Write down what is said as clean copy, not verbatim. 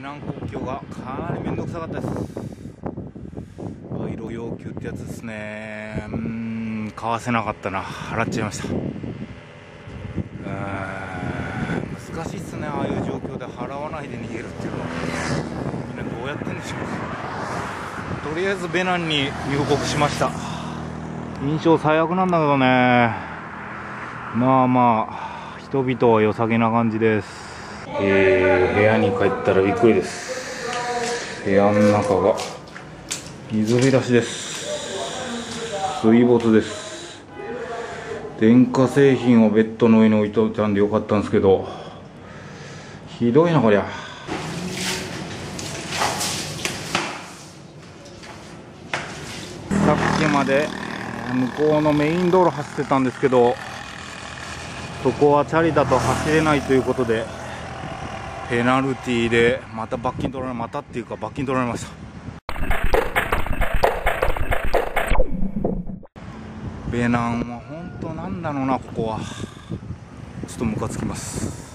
ナン国境がかなりめんどくさかったです。賄賂要求ってやつですね。買わせなかったな、払っちゃいました。難しいっすね、ああいう状況で払わないで逃げるっていうのは。みんなどうやってんでしょう。とりあえずベナンに入国しました。印象最悪なんだけどね。まあまあ人々は良さげな感じです。部屋に帰ったらびっくりです。部屋の中が水浸しです。水没です。電化製品をベッドの上に置いといたんでよかったんですけど、ひどいなこりゃ。さっきまで向こうのメイン道路走ってたんですけど、そこはチャリだと走れないということでペナルティーでまた罰金取られました。ベナンは本当なんだろうな、ここはちょっとムカつきます。